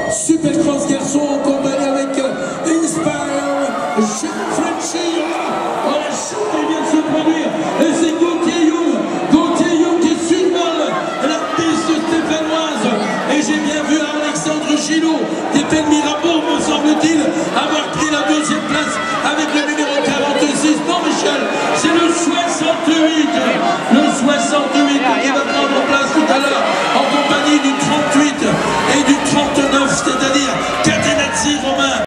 Super Cross garçon en compagnie avec Inspire, Frenchy. Oh, la chute qui vient de se produire. Et c'est Gauthier Young qui survole la piste stéphanoise. Et j'ai bien vu Alexandre Gillot qui était le miracle.